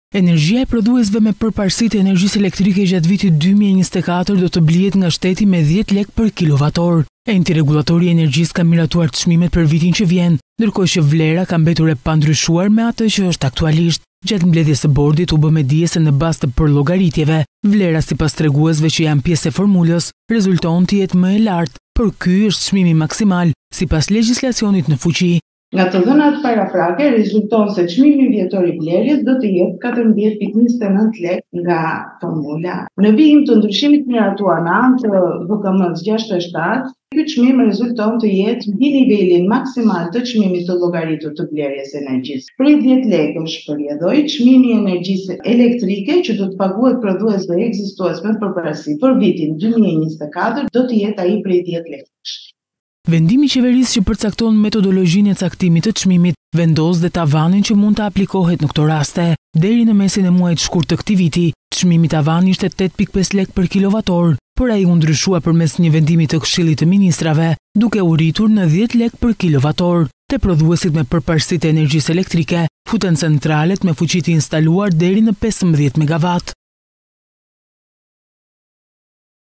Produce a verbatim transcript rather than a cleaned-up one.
Energjia e prodhuesve me përparësitë e energjisë elektrike gjatë vitit dy mijë e njëzet e katër do të blihet nga shteti me dhjetë lekë për kilovator. Enti rregullatori i energjisë ka miratuar çmimet për vitin që vjen, ndërkohë që vlera ka mbetur e pandryshuar me atë që është aktualisht. Gjatë mbledhjes së bordit u bë me dije se në bazë të përllogaritjeve, vlera sipas treguesve që janë pjesë e formulës rezulton të jetë më e lartë, por ky është çmimi maksimal sipas legjislacionit në fuqi. Nga të dhënat paraprake rezulton se çmimi vjetor i blerjes do të jetë katërmbëdhjetë pikë njëzet e nëntë lekë nga formula. Në vijim të ndryshimit miratuar në anë të V K M-s gjashtëdhjetë e shtatë, ky çmim rezulton të jetë mbi nivelin maksimal të çmimit të llogaritur të blerjes së energjisë. Prej dhjetë lekësh për rrjedhoj, çmimi i energjisë elektrike që do të paguhet prodhuesve ekzistues me përparësi për vitin dy mijë e njëzet e katër do të jetë ai prej dhjetë lekësh. Vendimi i qeverisë që përcakton metodologjinë e caktimit të çmimit vendos dhe tavanin që mund të aplikohet në këto raste. Deri në mesin e muajit shkurt të këtij viti, çmimi tavani ishte tetë pikë pesë lekë për kilovator, por ai u ndryshua përmes një vendimi të Këshillit të Ministrave, duke u rritur në dhjetë lekë për kilovator. Te prodhuesit me përparësitë e energjisë elektrike futen centralet me fuqi të instaluar deri në pesëmbëdhjetë megawatt.